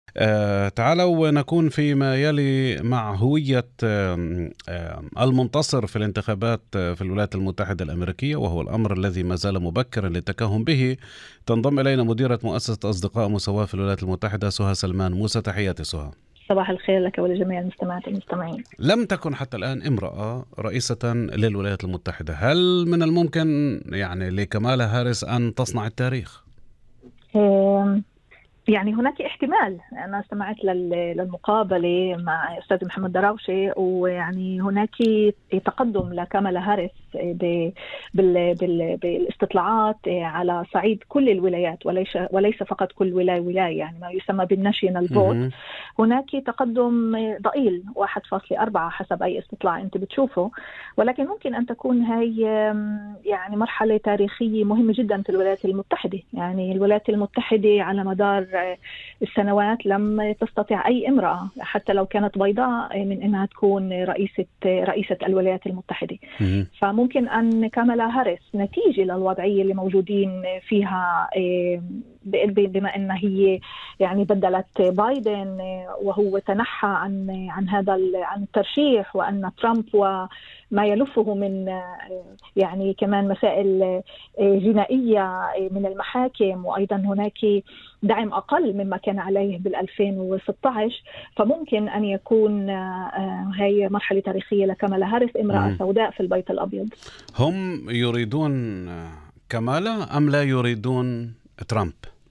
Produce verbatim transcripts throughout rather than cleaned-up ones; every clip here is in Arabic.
آه، تعالوا نكون فيما يلي مع هوية آم، آم، المنتصر في الانتخابات آه، في الولايات المتحدة الأمريكية، وهو الأمر الذي ما زال مبكرا للتكهن به. تنضم إلينا مديرة مؤسسة أصدقاء مساواة في الولايات المتحدة، سهى سلمان موسى. تحياتي سهى. صباح الخير لك ولجميع المستمعات والمستمعين. لم تكن حتى الآن امرأة رئيسة للولايات المتحدة. هل من الممكن يعني لكمالا هاريس أن تصنع التاريخ؟ آم، يعني هناك احتمال. أنا استمعت لل- للمقابلة مع أستاذ محمد دراوشي، ويعني هناك تقدم لكامالا هاريس ب- بال- بال- بالاستطلاعات على صعيد كل الولايات، وليس وليس فقط كل ولاية ولاية، يعني ما يسمى بالناشيونال فوت. مهم. هناك تقدم ضئيل واحد فاصلة أربعة حسب أي استطلاع أنت بتشوفه، ولكن ممكن أن تكون هي آم، يعني مرحلة تاريخية مهمة جدا في الولايات المتحدة. يعني الولايات المتحدة على مدار آه، السنوات لم تستطع أي امرأة حتى لو كانت بيضاء من أنها تكون رئيسة رئيسة الولايات المتحدة. مهم. فممكن أن كامالا هاريس نتيجة للوضعية اللي موجودين فيها، آه، بما أن هي يعني بدلت بايدن وهو تنحى عن عن هذا عن الترشيح، وأن ترامب وما يلفه من يعني كمان مسائل جنائية من المحاكم، وأيضا هناك دعم أقل مما كان عليه بال ألفين وستة عشر. فممكن أن يكون هي مرحلة تاريخية لكامالا هاريس، امرأة مهم. سوداء في البيت الأبيض. هم يريدون كمالا أم لا يريدون ترامب؟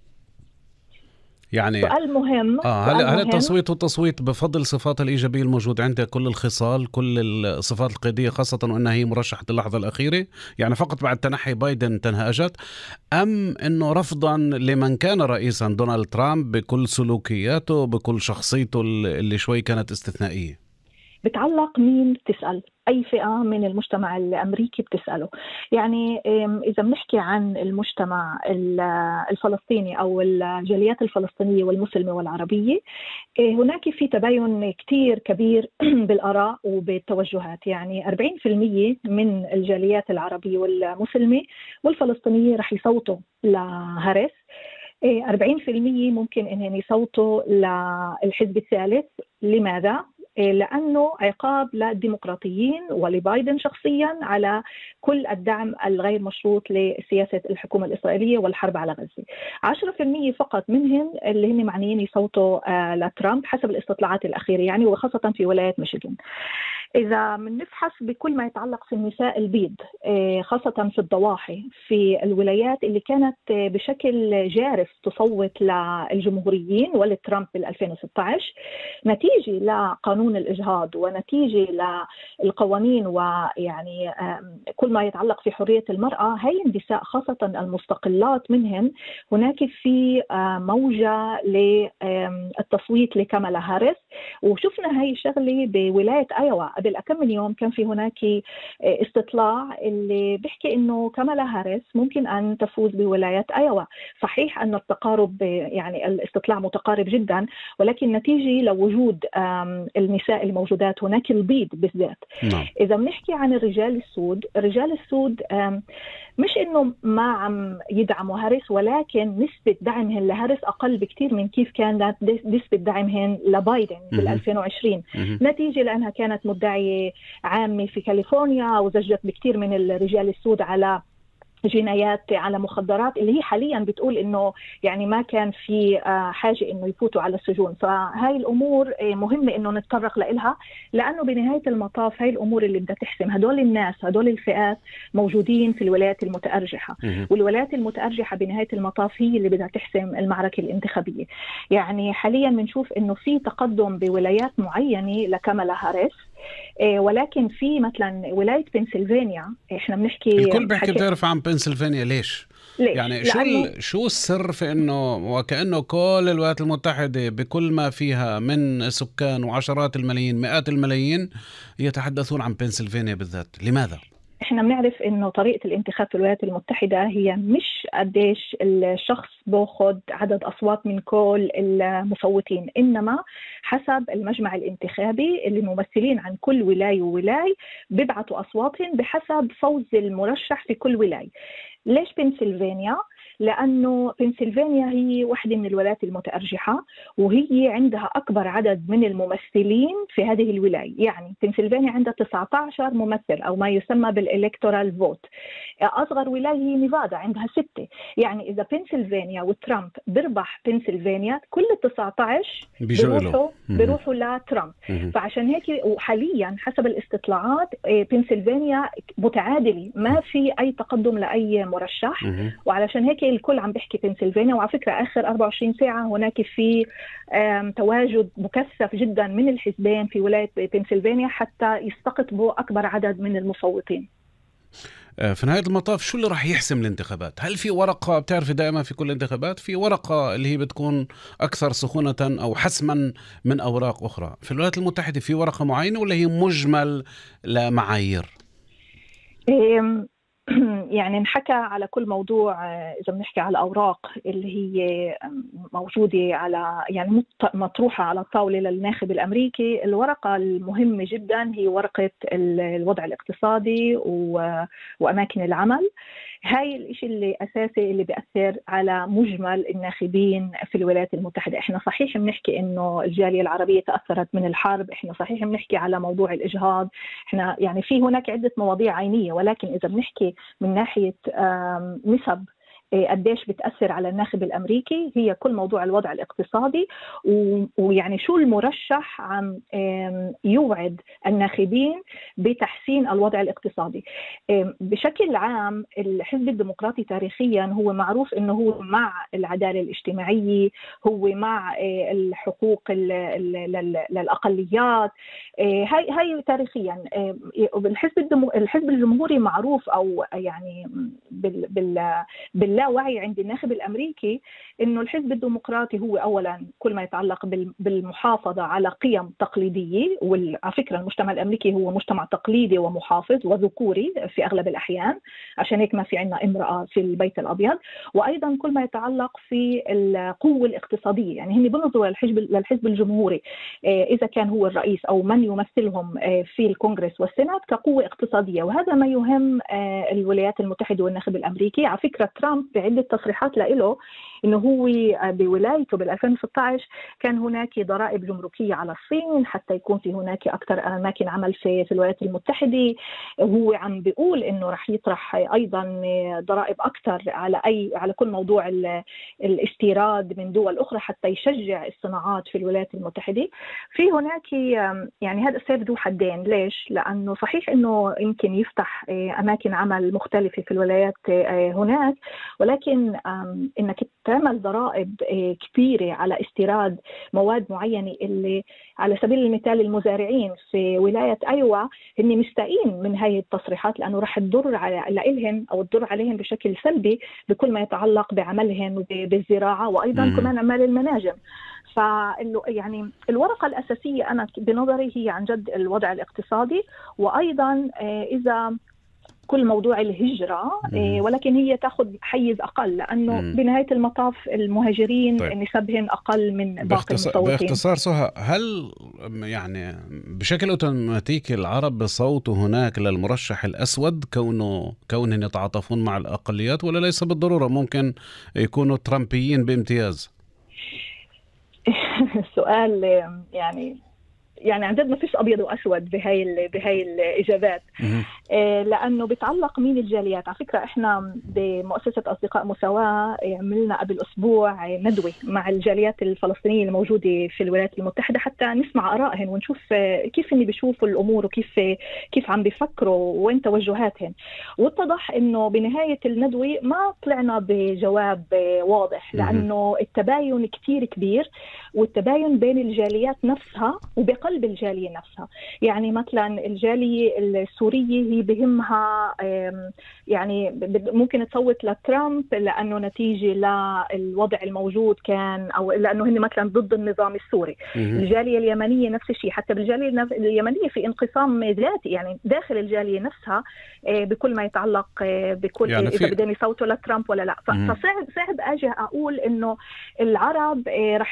يعني سؤال مهم، اه هل سؤال هل مهم. التصويت والتصويت بفضل صفاتها الإيجابية الموجود عندها، كل الخصال، كل الصفات القيادية، خاصة وأنها هي مرشحة اللحظة الأخيرة، يعني فقط بعد تنحي بايدن تنها أجت، أم أنه رفضا لمن كان رئيسا دونالد ترامب بكل سلوكياته، بكل شخصيته اللي شوي كانت استثنائية؟ بتعلق مين بتسأل، أي فئة من المجتمع الأمريكي بتسأله. يعني إذا بنحكي عن المجتمع الفلسطيني أو الجاليات الفلسطينية والمسلمة والعربية، هناك في تباين كتير كبير بالآراء وبالتوجهات. يعني أربعين بالمئة من الجاليات العربية والمسلمة والفلسطينية رح يصوتوا لهاريس. أربعين بالمئة ممكن أن يصوتوا للحزب الثالث. لماذا؟ لأنه عقاب للديمقراطيين ولبايدن شخصيا على كل الدعم الغير مشروط لسياسة الحكومة الإسرائيلية والحرب على غزة. عشرة بالمئة فقط منهم اللي هم معنيين يصوتوا لترامب حسب الاستطلاعات الأخيرة، يعني وخاصة في ولاية ميشيغان. إذا بنفحص بكل ما يتعلق في النساء البيض، خاصة في الضواحي في الولايات اللي كانت بشكل جارف تصوت للجمهوريين ولترامب بال ألفين وستة عشر، نتيجة لقانون الإجهاض ونتيجة للقوانين ويعني كل ما يتعلق في حرية المرأة، هي النساء خاصة المستقلات منهن هناك في موجة للتصويت لكامالا هاريس. وشفنا هاي الشغلة بولاية أيوا قبل كم من يوم، كان في هناك استطلاع اللي بيحكي إنه كامالا هاريس ممكن أن تفوز بولاية أيوا. صحيح أن التقارب يعني الاستطلاع متقارب جدا، ولكن نتيجة لوجود النساء الموجودات هناك البيض بالذات. نعم. إذا بنحكي عن الرجال السود، الرجال السود مش إنه ما عم يدعموا هاريس، ولكن نسبة دعمهن لهاريس أقل بكتير من كيف كانت نسبة دعمهن لبايدن بال ألفين وعشرين، نتيجة لأنها كانت مدعية عامة في كاليفورنيا وزجت بكتير من الرجال السود على جنايات على مخدرات، اللي هي حاليا بتقول انه يعني ما كان في حاجه انه يفوتوا على السجون. فهاي الامور مهمه انه نتطرق لها، لانه بنهايه المطاف هاي الامور اللي بدها تحسم. هدول الناس، هدول الفئات موجودين في الولايات المتارجحه، والولايات المتارجحه بنهايه المطاف هي اللي بدها تحسم المعركه الانتخابيه. يعني حاليا بنشوف انه في تقدم بولايات معينه لكامالا هاريس، ولكن في مثلا ولايه بنسلفانيا احنا بنحكي الكل بيحكي حكي بتعرف عن بنسلفانيا، ليش؟ ليش؟ يعني شو لأنه ال... شو السر في انه وكأنه كل الولايات المتحدة بكل ما فيها من سكان وعشرات الملايين مئات الملايين يتحدثون عن بنسلفانيا بالذات؟ لماذا؟ احنا بنعرف انه طريقة الانتخاب في الولايات المتحدة هي مش قديش الشخص باخد عدد اصوات من كل المصوتين، انما حسب المجمع الانتخابي اللي ممثلين عن كل ولاية وولاية بيبعتوا اصواتهم بحسب فوز المرشح في كل ولاية. ليش بنسلفانيا؟ لأنه بنسلفانيا هي واحدة من الولايات المتأرجحة، وهي عندها أكبر عدد من الممثلين في هذه الولاية. يعني بنسلفانيا عندها تسعة عشر ممثل أو ما يسمى بالإلكتورال فوت. أصغر ولاية هي نيفادا عندها ستة. يعني إذا بنسلفانيا وترامب بربح بنسلفانيا، كل التسعة عشر بيروحوا بيروحوا لترامب. فعشان هيك وحاليا حسب الاستطلاعات بنسلفانيا متعادلة، ما في أي تقدم لأي مرشح. وعلشان هيك الكل عم بيحكي بنسلفانيا. وعلى فكرة آخر أربعة وعشرين ساعة هناك في تواجد مكثف جدا من الحزبين في ولاية بنسلفانيا حتى يستقطبوا أكبر عدد من المصوتين. في نهاية المطاف شو اللي راح يحسم الانتخابات؟ هل في ورقة؟ بتعرفي دائما في كل الانتخابات في ورقة اللي هي بتكون أكثر سخونة أو حسما من أوراق أخرى. في الولايات المتحدة في ورقة معينة ولا هي مجمل لمعايير؟ يعني نحكى على كل موضوع. إذا بنحكي على الأوراق اللي هي موجودة على يعني مطروحة على الطاولة للناخب الأمريكي، الورقة المهمة جدا هي ورقة الوضع الاقتصادي وأماكن العمل. هاي الاشي اللي أساسي اللي بيأثر على مجمل الناخبين في الولايات المتحدة. احنا صحيح بنحكي انه الجالية العربية تأثرت من الحرب، احنا صحيح بنحكي على موضوع الإجهاض، احنا يعني في هناك عدة مواضيع عينية، ولكن إذا بنحكي من ناحية نسب قديش بتأثر على الناخب الأمريكي، هي كل موضوع الوضع الاقتصادي ويعني شو المرشح عم يوعد الناخبين بتحسين الوضع الاقتصادي. بشكل عام الحزب الديمقراطي تاريخيا هو معروف أنه هو مع العدالة الاجتماعية، هو مع الحقوق للأقليات. هاي هاي تاريخيا. الحزب الحزب الجمهوري معروف أو يعني بال بال بال وعي عند الناخب الأمريكي إنه الحزب الديمقراطي هو أولاً كل ما يتعلق بالمحافظة على قيم تقليدية. وعلى فكرة المجتمع الأمريكي هو مجتمع تقليدي ومحافظ وذكوري في أغلب الأحيان، عشان هيك ما في عنا امرأة في البيت الأبيض. وأيضاً كل ما يتعلق في القوة الاقتصادية، يعني هن بنظروا للحزب للحزب الجمهوري إذا كان هو الرئيس أو من يمثلهم في الكونغرس والسينات كقوة اقتصادية، وهذا ما يهم الولايات المتحدة والناخب الأمريكي. على فكرة ترامب بعدة تصريحات له إنه هو بولايته بال ألفين وستة عشر كان هناك ضرائب جمركية على الصين حتى يكون في هناك أكثر أماكن عمل في في الولايات المتحدة. هو عم بيقول إنه رح يطرح أيضا ضرائب أكثر على أي على كل موضوع الاستيراد من دول أخرى حتى يشجع الصناعات في الولايات المتحدة. في هناك يعني هذا السيف ذو حدين. ليش؟ لأنه صحيح إنه يمكن يفتح أماكن عمل مختلفة في الولايات هناك، ولكن انك تعمل ضرائب كبيره على استيراد مواد معينه اللي على سبيل المثال المزارعين في ولايه ايوا هن مستائين من هاي التصريحات، لانه راح تضر على لهم او تضر عليهم بشكل سلبي بكل ما يتعلق بعملهم بالزراعه وايضا م- كمان اعمال المناجم. ف يعني الورقه الاساسيه انا بنظري هي عن جد الوضع الاقتصادي، وايضا اذا كل موضوع الهجرة، ولكن هي تأخذ حيز أقل لأنه مم. بنهاية المطاف المهاجرين طيب. نسبهم أقل من باقي المصوتين. باختصار سهى، هل يعني بشكل أوتوماتيكي العرب بصوتوا هناك للمرشح الأسود كونه كونهم يتعاطفون مع الأقليات، ولا ليس بالضرورة ممكن يكونوا ترامبيين بامتياز؟ السؤال يعني يعني عن جد ما فيش أبيض وأسود بهاي بهاي الإجابات، لأنه بتعلق مين الجاليات. على فكرة إحنا بمؤسسة أصدقاء مساواة عملنا قبل أسبوع ندوة مع الجاليات الفلسطينية الموجودة في الولايات المتحدة حتى نسمع آرائهم ونشوف كيف إني بيشوفوا الأمور وكيف كيف عم بيفكروا وين توجهاتهم. واتضح إنه بنهاية الندوة ما طلعنا بجواب واضح، لأنه التباين كتير كبير، والتباين بين الجاليات نفسها وبقلب الجالية نفسها. يعني مثلا الجالية السورية هي بهمها يعني ممكن تصوت لترامب لأنه نتيجة للوضع الموجود كان أو لأنه هن مثلا ضد النظام السوري. الجالية اليمنية نفس الشيء، حتى بالجالية اليمنية في انقسام ذاتي يعني داخل الجالية نفسها بكل ما يتعلق بكل يعني إذا بدهم يصوتوا لترامب ولا لا. فصعب صعب أجي أقول إنه العرب رح يروحوا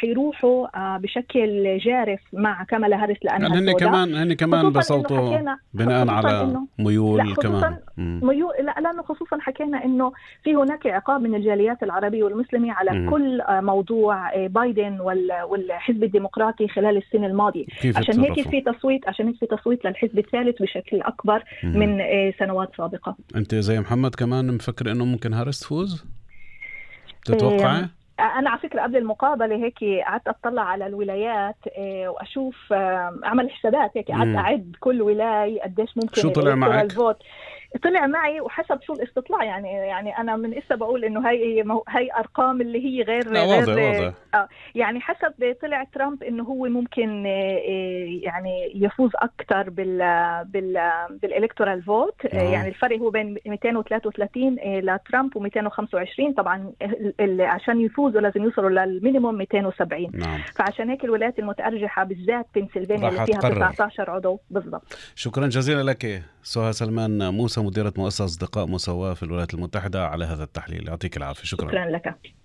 بيصوتوا بشكل جارف مع كامالا هاريس لأنها يعني هن كمان هن كمان بيصوتوا بناء على ميول كمان ميول لا لأنه خصوصا حكينا إنه في هناك عقاب من الجاليات العربية والمسلمة على مم. كل موضوع بايدن والحزب الديمقراطي خلال السنة الماضية، عشان هيك في تصويت عشان هيك في تصويت للحزب الثالث بشكل أكبر مم. من سنوات سابقة. أنت زي محمد كمان مفكر إنه ممكن هاريس تفوز؟ تتوقع؟ أنا على فكرة قبل المقابلة هيك قعدت أطلع على الولايات وأشوف أعمل حسابات هيك قعدت أعد كل ولاية قديش ممكن شو طلع معك؟ الفوت طلع معي وحسب شو الاستطلاع يعني يعني أنا من إسا بقول إنه هاي هاي أرقام اللي هي غير لا واضح واضح آه يعني حسب طلع ترامب إنه هو ممكن يعني يفوز أكتر بال بال بالإلكتورال فوت آه. يعني الفرق هو بين مئتين وثلاثة وثلاثين لترامب ومئتين وخمسة وعشرين طبعا عشان يفوزوا لازم يوصلوا للمينيموم مئتين وسبعين نعم. فعشان هيك الولايات المتأرجحة بالذات بنسلفانيا اللي فيها تسعة عشر عضو بالضبط. شكرا جزيلا لك سهى سلمان موسى مديرة مؤسسة أصدقاء مساواة في الولايات المتحدة على هذا التحليل، يعطيك العافية. شكرا, شكرا لك.